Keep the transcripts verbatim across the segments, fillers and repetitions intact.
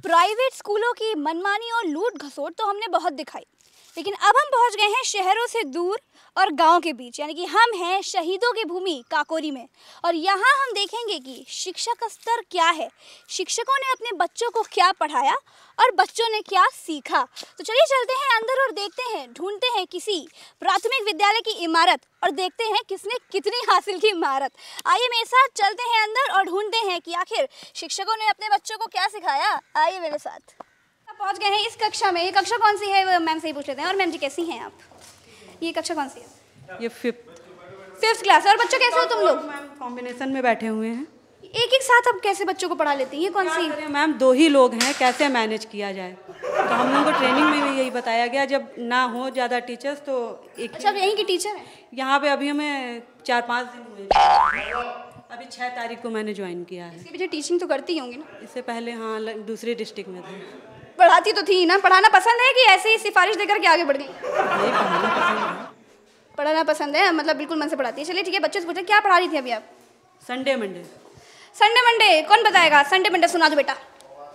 Private स्कूलों की मनमानी और लूट घसोट तो हमने बहुत दिखाई, लेकिन अब हम पहुंच गए हैं शहरों से दूर और गांव के बीच, यानी कि हम हैं शहीदों की भूमि काकोरी में। और यहाँ हम देखेंगे कि शिक्षा का स्तर क्या है, शिक्षकों ने अपने बच्चों को क्या पढ़ाया और बच्चों ने क्या सीखा। तो चलिए चलते हैं अंदर और देखते हैं, ढूंढते हैं किसी प्राथमिक विद्यालय की इमारत और देखते हैं किसने कितनी हासिल की महारत। आइए मेरे साथ चलते हैं अंदर और ढूंढते हैं कि आखिर शिक्षकों ने अपने बच्चों को क्या सिखाया। आइए मेरे साथ। पहुंच गए हैं इस कक्षा में। ये कक्षा कौन सी है, मैम से ही पूछ लेते हैं। और मैम जी कैसी हैं आप? ये कक्षा कौन सी है? ये फिफ्थ फिफ्थ क्लास। और बच्चों कैसे हो तुम लोग? मैम कॉम्बिनेशन में बैठे हुए हैं। एक एक साथ अब कैसे बच्चों को पढ़ा लेती हैं? ये कौन सी? मैम दो ही लोग हैं, कैसे मैनेज किया जाए। तो हम लोगों को ट्रेनिंग में भी यही बताया गया, जब ना हो ज़्यादा टीचर्स तो एक। अच्छा, यहीं की टीचर है? यहाँ पे अभी हमें चार पाँच दिन हुए, अभी छः तारीख को मैंने ज्वाइन किया है। इसके पीछे टीचिंग तो करती होंगी ना? इससे पहले हाँ दूसरे डिस्ट्रिक्ट में थे। पढ़ाती तो थी ना? पढ़ाना पसंद है कि ऐसे ही सिफारिश देकर के आगे बढ़ गई? नहीं, पढ़ाना पसंद है। पढ़ाना पसंद है, मतलब बिल्कुल मन से पढ़ाती है। चलिए ठीक है, बच्चों से पूछे क्या पढ़ा रही थी अभी आप? Sunday Monday. संडे मंडे कौन बताएगा? संडे मंडे सुना दो बेटा।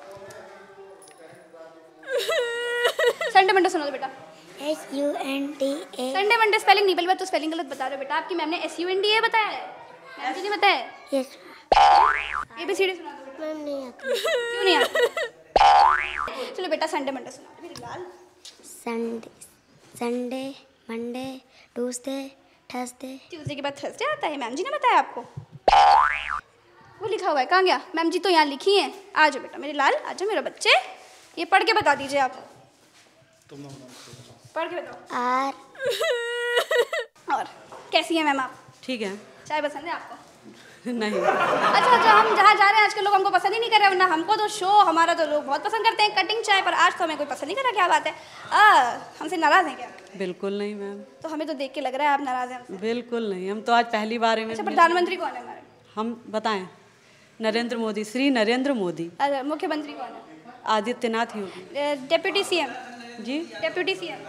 संडे मंडे सुना दो बेटा। S U N T A. Sunday Monday spelling नहीं, पहली बार तो स्पेलिंग गलत बता रहे हो बेटा। आपकी मैम ने S U N D A बताया है, मैम जी ने बताया? Yes. A B C D सुना दो। मैम नहीं आती। क्यों नहीं आती? चलो बेटा संडे मंडे सुना दो। लाल। Sunday Sunday Monday Tuesday Thursday. Tuesday के बाद थर्सडे आता है, मैम जी ने बताया आपको? वो लिखा हुआ है, कहाँ गया? मैम जी तो यहाँ लिखी हैं। आ जाओ बेटा मेरे लाल, आ जाओ मेरा बच्चे। ये पढ़ के बता दीजिए आप। पढ़ के बताओ। आर। और कैसी है मैम आप? ठीक है। चाय पसंद है आपको? नहीं। अच्छा अच्छा, हम जहाँ जा रहे हैं आजकल लोग हमको पसंद ही नहीं कर रहे, वरना हमको तो शो हमारा तो लोग बहुत पसंद करते हैं कटिंग चाय, पर आज तो हमें कोई पसंद नहीं कर रहा। क्या बात है? आ, हमसे नाराज हैं क्या? बिल्कुल नहीं मैम। तो हमें तो देख के लग रहा है आप नाराज हैं हमसे। बिल्कुल नहीं, हम तो आज पहली बार में। अच्छा, प्रधानमंत्री कौन है हमारे? हम बताएं? नरेंद्र मोदी, श्री नरेंद्र मोदी। अच्छा, मुख्यमंत्री कौन है? आदित्यनाथ योगी। Deputy CM? जी डेप्यूटी सीएम?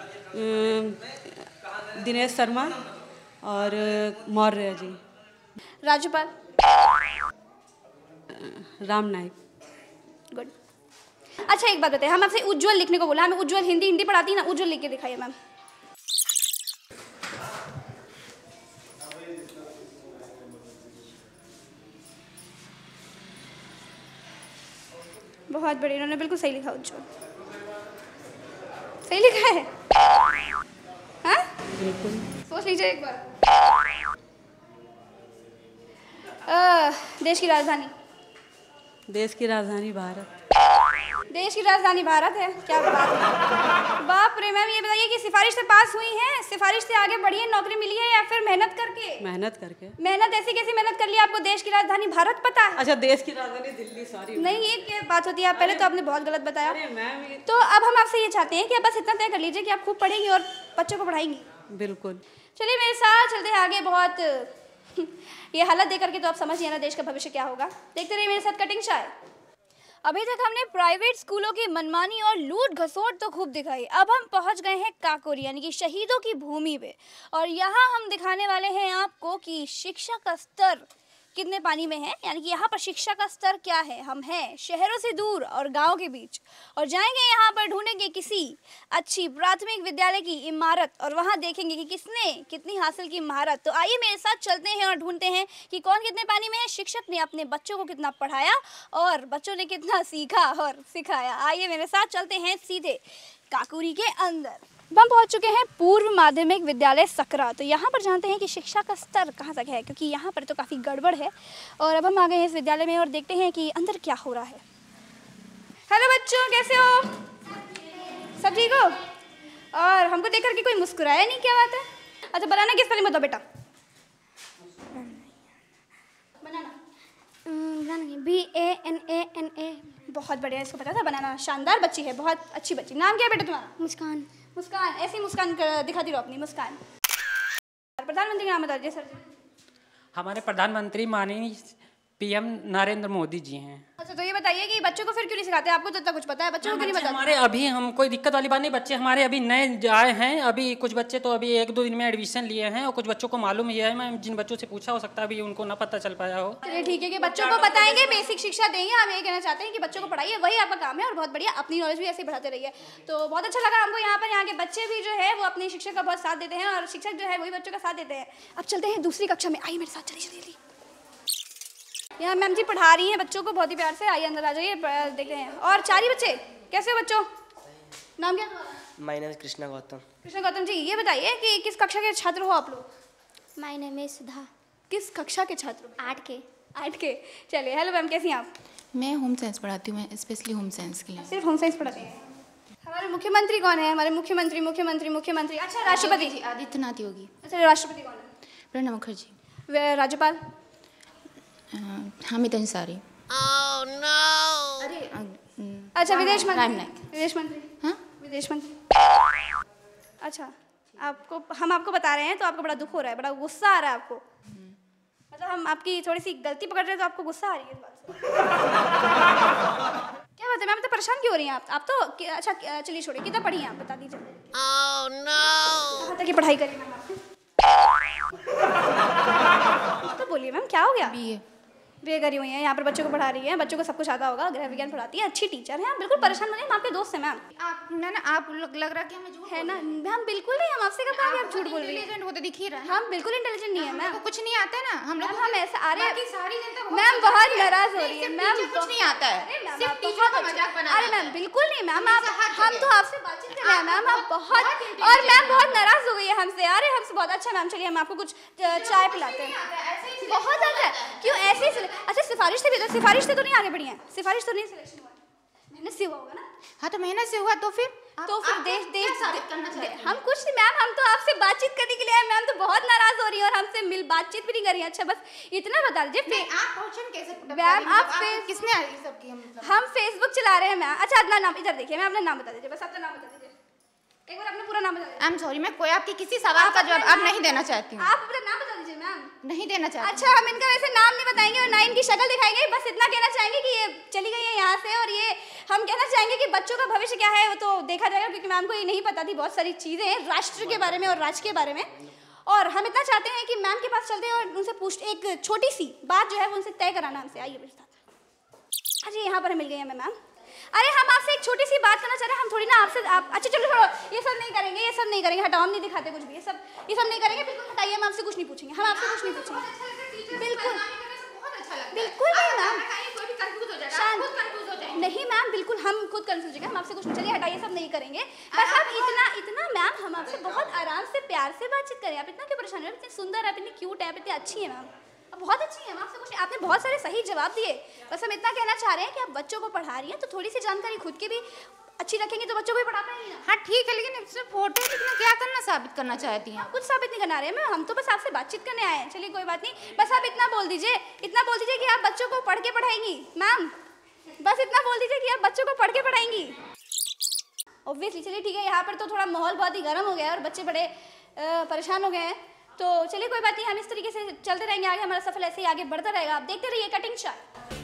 दिनेश शर्मा और मौर्य जी। राज्यपाल? राम नाईक। गुड। अच्छा एक बात बताइए, हम आपसे उज्जवल लिखने को बोला, हमें उज्जवल हिंदी हिंदी पढ़ाती है ना, उज्जवल लिख के दिखाइए मैम। बहुत बढ़िया, इन्होंने बिल्कुल सही लिखा। उज्जवल सही लिखा है? हाँ बिल्कुल। सोच लीजिए एक बार। आ, देश की राजधानी? देश की राजधानी भारत। देश की राजधानी भारत है? क्या बात है, बाप रे। मैम ये बताइए कि सिफारिश से पास हुई हैं, सिफारिश से आगे बढ़ी है, नौकरी मिली है या फिर मेहनत करके? मेहनत करके। मेहनत ऐसी कैसी मेहनत कर ली? आपको देश की राजधानी भारत पता है? अच्छा, देश की राजधानी दिल्ली, सॉरी। नहीं, ये क्या बात होती है? आप पहले तो आपने बहुत गलत बताया। अरे मैम ये... तो अब हम आपसे ये चाहते हैं कि आप बस इतना तय कर लीजिए कि आप खूब पढ़ेंगी और बच्चों को पढ़ाएंगी। बिल्कुल। चलिए मेरे साथ चलते हैं आगे। बहुत ये हालत देख करके तो आप समझिए ना देश का भविष्य क्या होगा। देखते रहिए मेरे साथ कटिंग चाय। अभी तक हमने प्राइवेट स्कूलों की मनमानी और लूट घसोट तो खूब दिखाई, अब हम पहुंच गए हैं काकोरी यानी कि शहीदों की भूमि पे। और यहाँ हम दिखाने वाले हैं आपको कि शिक्षा का स्तर कितने पानी में है, यानी कि यहाँ पर शिक्षा का स्तर क्या है। हम हैं शहरों से दूर और गांव के बीच और जाएंगे यहाँ पर, ढूंढेंगे किसी अच्छी प्राथमिक विद्यालय की इमारत और वहाँ देखेंगे कि किसने कितनी हासिल की महारत। तो आइए मेरे साथ चलते हैं और ढूंढते हैं कि कौन कितने पानी में है, शिक्षक ने अपने बच्चों को कितना पढ़ाया और बच्चों ने कितना सीखा और सिखाया। आइए मेरे साथ चलते हैं सीधे काकोरी के अंदर। हम पहुंच चुके हैं पूर्व माध्यमिक विद्यालय सकरा। तो यहाँ पर जानते हैं कि शिक्षा का स्तर कहाँ तक है, क्योंकि यहाँ पर तो काफ़ी गड़बड़ है। और अब हम आ गए हैं इस विद्यालय में और देखते हैं कि अंदर क्या हो रहा है। हेलो बच्चों, कैसे हो? सब ठीक हो? और हमको देख करके कोई मुस्कुराया नहीं, क्या बात है? अच्छा, बनाना किस स्पेलिंग बताओ बेटा। Banana B A N A N A. बहुत बढ़िया, इसको पता था बनाना। शानदार बच्ची है, बहुत अच्छी बच्ची। नाम क्या है बेटा तुम्हारा? मुस्कान। मुस्कान, ऐसी मुस्कान दिखाती रहो अपनी। मुस्कान। प्रधानमंत्री का नाम बता दीजिए सर जी। हमारे प्रधानमंत्री माननीय पीएम नरेंद्र मोदी जी हैं। अच्छा, तो ये बताइए कि बच्चों को फिर क्यों नहीं सिखाते? आपको तो इतना कुछ पता है, बच्चों को क्यों नहीं बच्चे पता? हमारे अभी हम कोई दिक्कत वाली बात नहीं, बच्चे हमारे अभी नए आए हैं, अभी कुछ बच्चे तो अभी एक दो दिन में एडमिशन लिए हैं और कुछ बच्चों को मालूम ही है। मैं जिन बच्चों से पूछा, हो सकता है अभी उनको ना पता चल पाया हो। चलिए ठीक है कि बच्चों को बताएंगे, बेसिक शिक्षा देंगे। हम ये कहना चाहते हैं कि बच्चों को पढ़ाइए, वही आपका काम है और बहुत बढ़िया, अपनी नॉलेज भी ऐसे ही बढ़ाते रहिए। तो बहुत अच्छा लगा हमको यहाँ पर, यहाँ के बच्चे भी जो है वो अपने शिक्षक का बहुत साथ देते हैं और शिक्षक जो है वही बच्चों का साथ देते हैं। अब चलते हैं दूसरी कक्षा में, आइए मेरे साथ, चलिए चलिए। यहाँ मैम जी पढ़ा रही हैं बच्चों को बहुत ही प्यार से, आइए अंदर आ जाइए, देखते हैं। और चार ही बच्चे, कैसे हो बच्चों? नाम क्या? My name is Krishna Gautam. Krishna Gautam ji, ये बताइए कि किस कक्षा के छात्र हो आप लोग? My name is Sudha. किस कक्षा के छात्र हो? आठ के। आठ के। चलिए, हेलो मैम, कैसी हैं आप? मैं होम साइंस पढ़ाती हूँ, मैं स्पेशली होम साइंस के लिए। सिर्फ होम साइंस पढ़ाती हैं? हमारे मुख्यमंत्री कौन है? हमारे मुख्यमंत्री मुख्यमंत्री मुख्यमंत्री अच्छा, राष्ट्रपति। आदित्यनाथ योगी। अच्छा, राष्ट्रपति कौन है? प्रणब मुखर्जी। वे- राज्यपाल? हामिद अंसारी। oh, no! अरे अच्छा, विदेश राम मंत्री? नायक। विदेश मंत्री? हाँ, विदेश मंत्री। अच्छा, आपको हम आपको बता रहे हैं तो आपको बड़ा दुख हो रहा है, बड़ा गुस्सा आ रहा है आपको? मतलब हम आपकी थोड़ी सी गलती पकड़ रहे हैं तो आपको गुस्सा आ रही है इस बात से? क्या बात है मैम, तो परेशान क्यों हो रही हैं आप? आप तो अच्छा, चलिए छोड़िए, कितना पढ़ी हैं आप, बता दीजिए। oh, no! कहाँ तक की पढ़ाई करी मैम आपने? तो बोलिए मैम, क्या हो गया? बीए। बीए करी हुई है, यहाँ पर बच्चों को पढ़ा रही है, बच्चों को सब कुछ आता होगा, गृह विज्ञान पढ़ाती है, अच्छी टीचर है। आप बिल्कुल परेशान मत, हम आपके दोस्त हैं मैम। आप ना ना आप लग, लग रहा कि हमें झूठ है ना मैम? बिल्कुल नहीं, हम आपसे कब कहा कि आप झूठ बोल रही हैं? इंटेलिजेंट होते दिख ही रहा है। हम बिल्कुल इंटेलिजेंट नहीं है मैम। हमको कुछ नहीं आता है ना, हम लोग हम ऐसा आ रहे बाकी सारी जनता को मैम बहुत नाराज हो रही है मैम, कुछ नहीं आता है, अरे मैम, सिर्फ आप टीचर बहुत का अच्छे- मजाक बनाना अरे मैम बिल्कुल नहीं मैम, आप हर हम जगह। तो आपसे बातचीत कर रहे हैं मैम, आप बहुत बहुत और मैम बहुत नाराज हो गई है हमसे। अरे हमसे बहुत अच्छा मैम, चलिए हम आपको कुछ अ, चाय पिलाते हैं। बहुत अच्छा है, क्यों ऐसे ही सिले- अच्छा, सिफारिश से भी तो सिफारिश से तो नहीं आगे बढ़ी है, सिफारिश तो नहीं सिलेक्शन हुआ, मेहनत से हुआ होगा ना? हाँ, तो मेहनत से हुआ तो फिर तो फिर देश देश करना चाहिए। हम कुछ नहीं मैम, हम तो आपसे बातचीत करने के लिए आए। मैम तो बहुत नाराज हो रही है और हमसे मिल बातचीत भी नहीं कर रही है। अच्छा, बस इतना बता दीजिए। नहीं, आप क्वेश्चन कैसे put up मैम, करेंगे? आप मतलब फेस- किसने ये सब किया मतलब? हम फेसबुक चला रहे हैं मैम। अच्छा, अपना नाम इधर देखिए, मैं अपना नाम बता दीजिए, बस अपना नाम बता दीजिए, एक बार अपना पूरा नाम बता दीजिए। आई एम सॉरी, मैं कोई आपके किसी सवाल का जवाब अब नहीं देना चाहती हूँ, आप अपना नाम बता दीजिए मैम। नहीं देना चाहती अच्छा, हम इनका वैसे नाम नहीं बताएंगे और ना इनकी शक्ल दिखाएंगे, बस इतना कहना चाहेंगे कि ये चली गई है यहाँ से। और ये हम कहना चाहेंगे कि बच्चों का भविष्य क्या है वो तो देखा जाएगा, क्योंकि मैम को ये नहीं पता थी बहुत सारी चीज़ें राष्ट्र के बारे में और राज्य के बारे में। और हम इतना चाहते हैं कि मैम के पास चलते हैं और उनसे पूछ एक छोटी सी बात जो है वो उनसे तय कराना हमसे। आइए मेरे साथ। अच्छा, यहाँ पर मिल गई हैं मैम। अरे हम आपसे एक छोटी सी बात करना चाह रहे हैं, हम थोड़ी ना आपसे आप अच्छा चलो छोड़ो, ये सब नहीं करेंगे, ये सब नहीं करेंगे, हटाओ, हम नहीं दिखाते कुछ भी, ये सब ये सब नहीं करेंगे, बिल्कुल हटाइए, हम आपसे कुछ नहीं पूछेंगे, हम आपसे कुछ नहीं पूछेंगे। बिल्कुल बिल्कुल नहीं मैम, नहीं मैम, बिल्कुल हम खुद कंफ्यूज हो गए, हम आपसे कुछ नहीं, चलिए हटाइए, सब नहीं करेंगे। बस आप इतना इतना मैम, हम आपसे बहुत आराम से प्यार से बातचीत करें, आप इतना क्यों परेशान हो? इतनी सुंदर है, इतनी क्यूट है, इतनी अच्छी है मैम, आप बहुत अच्छी हैं, हम आपसे कुछ, आपने बहुत सारे सही जवाब दिए। बस हम इतना कहना चाह रहे हैं कि आप बच्चों को पढ़ा रही हैं तो थोड़ी सी जानकारी खुद की भी अच्छी रखेंगे तो बच्चों को भी पढ़ा पाएंगे ना। हाँ ठीक है, लेकिन इसमें फोटो लिखना क्या करना साबित करना चाहती हैं? आप कुछ साबित नहीं करना रहे हैं, हम तो बस आपसे बातचीत करने आए हैं। चलिए कोई बात नहीं, बस आप इतना बोल दीजिए, इतना बोल दीजिए कि आप बच्चों को पढ़ के पढ़ाएंगी मैम, बस इतना बोल दीजिए कि आप बच्चों को पढ़ के पढ़ाएंगी ऑब्वियसली। चलिए ठीक है, यहाँ पर तो थोड़ा माहौल बहुत ही गर्म हो गया है और बच्चे बड़े आ, परेशान हो गए हैं, तो चलिए कोई बात नहीं, हम इस तरीके से चलते रहेंगे आगे, हमारा सफर ऐसे ही आगे बढ़ता रहेगा। आप देखते रहिए कटिंग चाय।